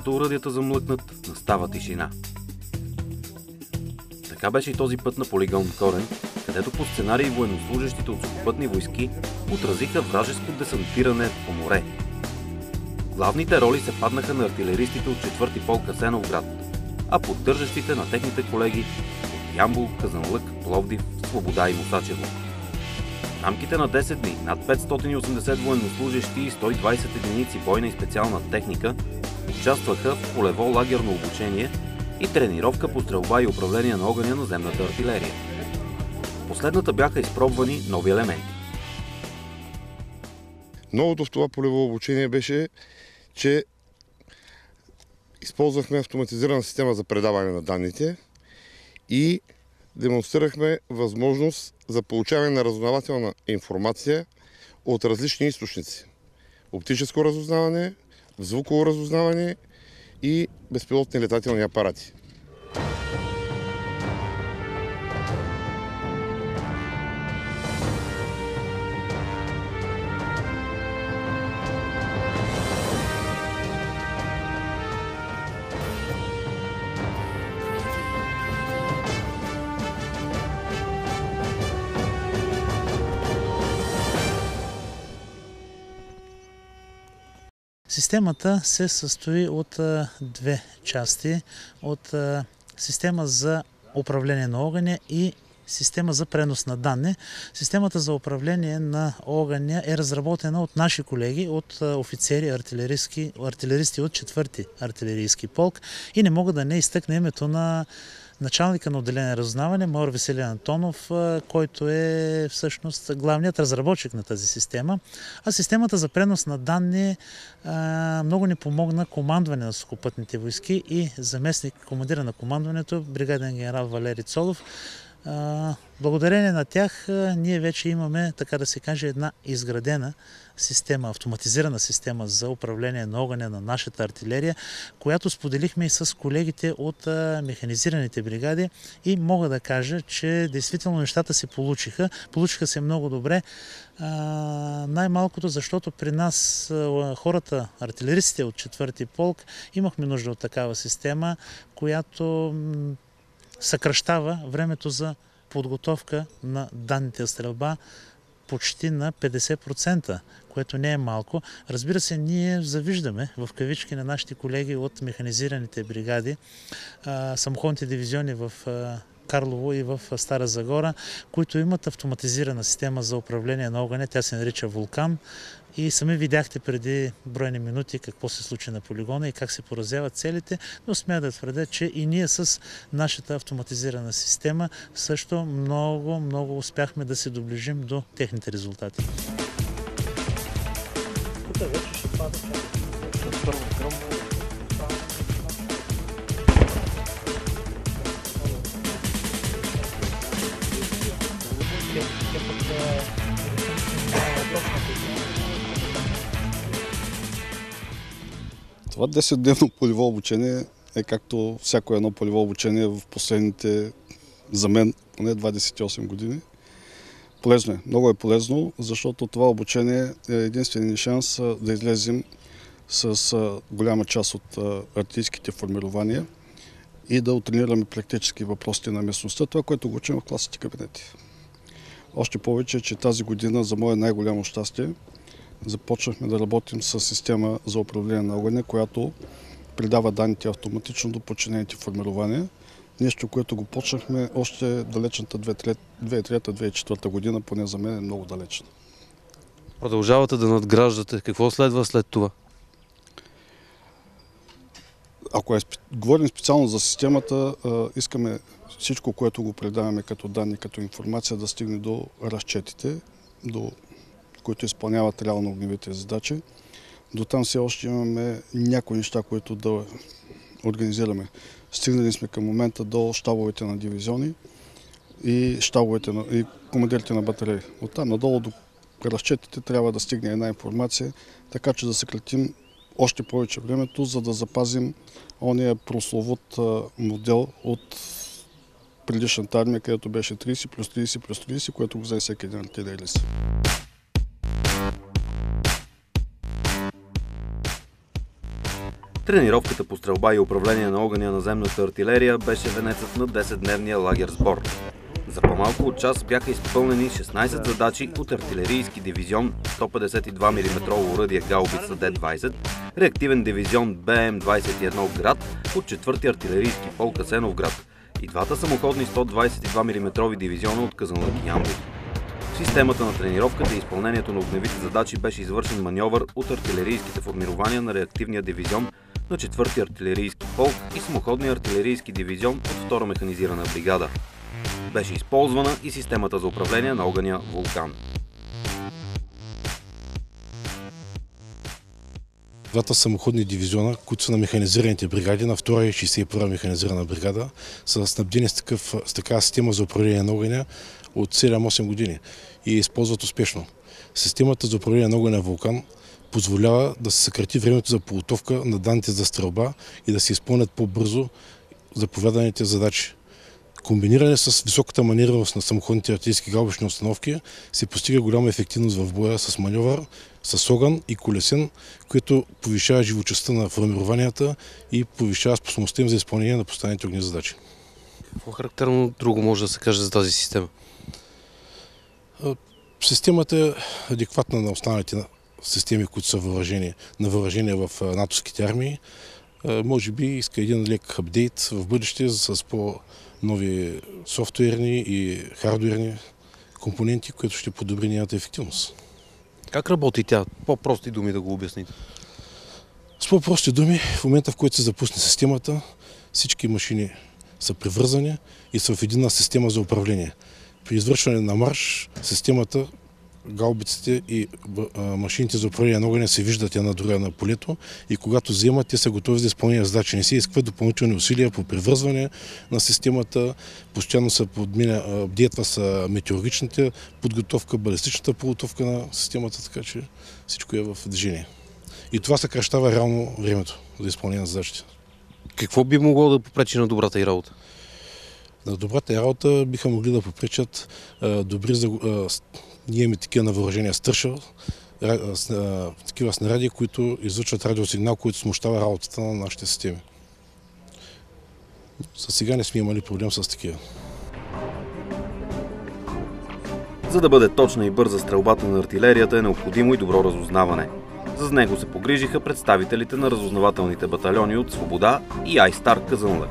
когато оръдията замлъкнат, настава тишина. Така беше и този път на полигон Корен, където по сценарий военнослужещите от сухопътни войски отразиха вражеско десантиране по море. Главните роли се паднаха на артилеристите от 4-ти полк Асеновград, а поддържащите на техните колеги от Ямбол, Казанлък, Пловдив, Свобода и Мусачево. В рамките на 10 дни над 580 военнослужещи и 120 единици бойна и специална техника участваха в полево лагерно обучение и тренировка по стрелба и управление на огъня на земната артилерия. В последната бяха изпробвани нови елементи. Новото в това полево обучение беше, че използвахме автоматизирана система за предаване на данните и демонстрирахме възможност за получаване на разузнавателна информация от различни източници. Оптическо разузнаване, звуково разузнаване и безпилотни летателни апарати. Системата се състои от две части. От система за управление на огъня и система за пренос на данни. Системата за управление на огъня е разработена от наши колеги, от офицери, артилеристи от 4-ти артилерийски полк и не мога да не изтъкна името на началника на отделение разузнаване, майор Веселин Антонов, който е всъщност главният разработчик на тази система. А системата за пренос на данни много ни помогна командване на сухопътните войски и заместник командира на командването, бригаден генерал Валери Цолов. Благодарение на тях ние вече имаме, така да се каже, една изградена система, автоматизирана система за управление на огъня на нашата артилерия, която споделихме и с колегите от механизираните бригади и мога да кажа, че действително нещата се получиха. Получиха се много добре. Най-малкото, защото при нас хората, артилеристите от 4-ти полк, имахме нужда от такава система, която съкращава времето за подготовка на данните за стрелба почти на 50%, което не е малко. Разбира се, ние завиждаме в кавички на нашите колеги от механизираните бригади, самоходните дивизиони в Карлово и в Стара Загора, които имат автоматизирана система за управление на огъня. Тя се нарича Вулкан. И сами видяхте преди броени минути какво се случи на полигона и как се поразяват целите, но смея да твърдя, че и ние с нашата автоматизирана система също много успяхме да се доближим до техните резултати. Тук вече ще пада първо гръмбо. Това 10-дневно полево обучение е както всяко едно полево обучение в последните, за мен, поне 28 години. Полезно е. Много е полезно, защото това обучение е единственият шанс да излезем с голяма част от артилерийските формирования и да отренираме практически въпросите на местността, това, което го учим в класните кабинети. Още повече, че тази година, за мое най-голямо щастие, започнахме да работим с система за управление на огъня, която предава данните автоматично до подчинените формирования. Нещо, което го почнахме още далечната 2003-2004 година, поне за мен е много далечна. Продължавате да надграждате. Какво следва след това? Ако говорим специално за системата, искаме всичко, което го предаваме като данни, като информация, да стигне до разчетите, до които изпълняват реално огневите задачи. До там все още имаме някои неща, които да организираме. Стигнали сме към момента до щабовете на дивизиони и командирите на батареи. Оттам надолу до разчетите трябва да стигне една информация, така че да съкратим още повече времето, за да запазим ония прословут модел от предишната армия, където беше 30 плюс 30 плюс 30, което го взе всеки един артилерист. Тренировката по стрелба и управление на огъня на земната артилерия беше венецът на 10-дневния лагер сбор. За по-малко от час бяха изпълнени 16 задачи от артилерийски дивизион 152 мм оръдие гаубица Д-20, реактивен дивизион БМ-21 град от 4-ти артилерийски полк Асеновград и двата самоходни 122 мм дивизиона от Казанлък и Ямбол. В системата на тренировката и изпълнението на огневите задачи беше извършен маньовър от артилерийските формирования на реактивния дивизион на 4-ти артилерийски полк и самоходния артилерийски дивизион от 2-ра механизирана бригада. Беше използвана и системата за управление на огъня Вулкан. Двата самоходни дивизиона, които са на механизираните бригади, на 2-ра и 61-ра механизирана бригада, са снабдени с такава система за управление на огъня от 7-8 години и използват успешно. Системата за управление на огъня Вулкан позволява да се съкрати времето за подготовка на данните за стрелба и да се изпълнят по-бързо заповяданите задачи. Комбиниране с високата маневреност на самоходните артилерийски гаубични установки се постига голяма ефективност в боя с маньовър, с огън и колесен, което повишава живучестта на формированията и повишава способността им за изпълнение на поставените огневи задачи. Какво характерно друго може да се каже за тази система? Системата е адекватна на останалите системи, които са на въоръжение в натовските армии. Може би иска един лек апдейт в бъдеще с по-нови софтуерни и хардуерни компоненти, които ще подобри нейната ефективност. Как работи тя? По-прости думи да го обясните. С по-прости думи, в момента в който се запусне системата, всички машини са привързани и са в единна система за управление. При извършване на марш, системата, гаубиците и машините за управление на огъня се виждат една друга на полето и когато вземат, те са готови за изпълнение на задачи. Не се изискват допълнителни усилия по привързване на системата, постоянно се бдиетва с метеорологичната подготовка, балистичната подготовка на системата, така че всичко е в движение. И това съкращава реално времето за изпълнение на задачите. Какво би могло да попречи на добрата й работа? На добрата й работа биха могли да попречат ние имаме такива на въоръжение Стършъл, такива снаряди, които излъчват радиосигнал, който смущава работата на нашите системи. За сега не сме имали проблем с такива. За да бъде точна и бърза стрелбата на артилерията е необходимо и добро разузнаване. За него се погрижиха представителите на разузнавателните батальони от Свобода и Айстар Казанлък.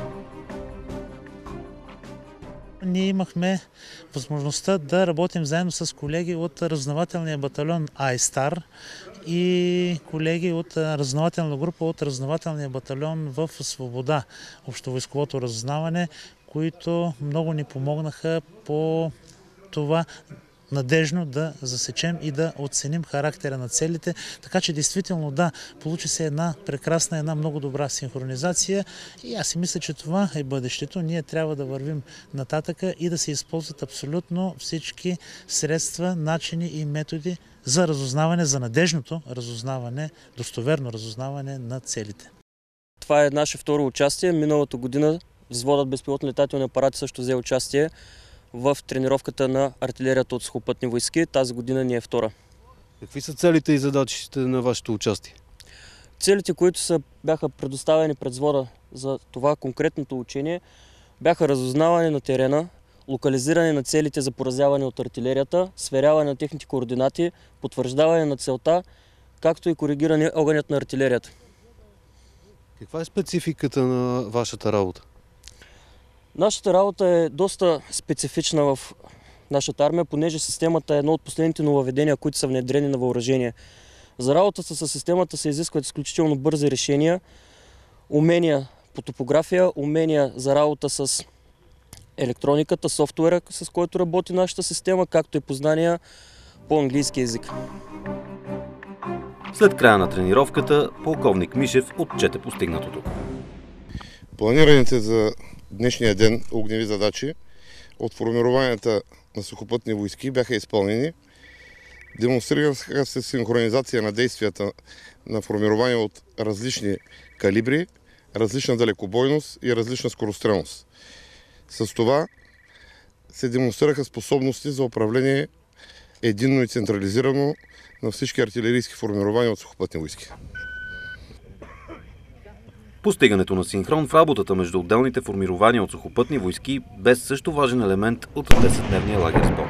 Ние имахме възможността да работим заедно с колеги от разузнавателния батальон Айстар и колеги от разузнавателна група от разузнавателния батальон в Свобода, общовойсковото разузнаване, които много ни помогнаха по това надежно да засечем и да оценим характера на целите. Така че действително да, получи се една прекрасна, една много добра синхронизация и аз си мисля, че това е бъдещето. Ние трябва да вървим нататъка и да се използват абсолютно всички средства, начини и методи за разузнаване, за надежното разузнаване, достоверно разузнаване на целите. Това е наше второ участие. Миналата година взводът безпилотни летателни апарати също взе участие в тренировката на артилерията от сухопътни войски. Тази година ни е втора. Какви са целите и задачите на вашето участие? Целите, които бяха предоставени пред взвода за това конкретното учение, бяха разузнаване на терена, локализиране на целите за поразяване от артилерията, сверяване на техните координати, потвърждаване на целта, както и коригиране огънят на артилерията. Каква е спецификата на вашата работа? Нашата работа е доста специфична в нашата армия, понеже системата е едно от последните нововведения, които са внедрени на въоръжение. За работата с системата се изискват изключително бързи решения, умения по топография, умения за работа с електрониката, софтуера, с който работи нашата система, както и познания по английски език. След края на тренировката, полковник Мишев отчете постигнатото. Планираните за днешния ден огневи задачи от формированията на сухопътни войски бяха изпълнени. Демонстрираха се синхронизация на действията на формирования от различни калибри, различна далекобойност и различна скорострелност. С това се демонстрираха способности за управление единно и централизирано на всички артилерийски формирования от сухопътни войски. Постигането на синхрон в работата между отделните формирования от сухопътни войски бе също важен елемент от 10-дневния лагер СПО.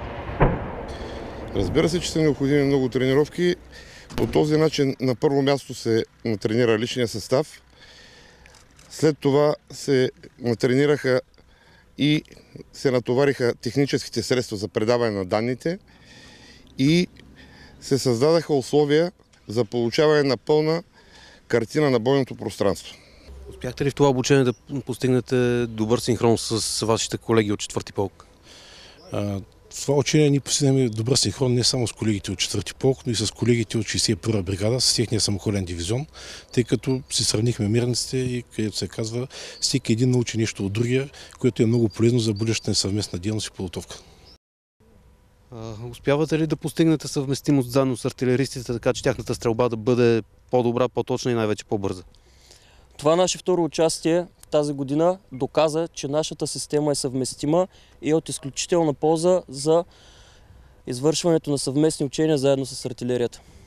Разбира се, че са необходими много тренировки. По този начин на първо място се натренира личния състав. След това се натренираха и се натовариха техническите средства за предаване на данните и се създадаха условия за получаване на пълна картина на бойното пространство. Успяхте ли в това обучение да постигнете добър синхрон с вашите колеги от 4-ти полк? В това учение ние постигнахме добър синхрон не само с колегите от 4-ти полк, но и с колегите от 61-а бригада, с техния самоходен дивизион, тъй като си сравнихме мирниците и, където се казва, всеки един научи нещо от другия, което е много полезно за бъдещата съвместна дейност и подготовка. Успявате ли да постигнете съвместимост заедно с артилеристите, така че тяхната стрелба да бъде по-добра, по-точна и най-вече по-бърза? Това наше второ участие тази година доказа, че нашата система е съвместима и е от изключителна полза за извършването на съвместни учения заедно с артилерията.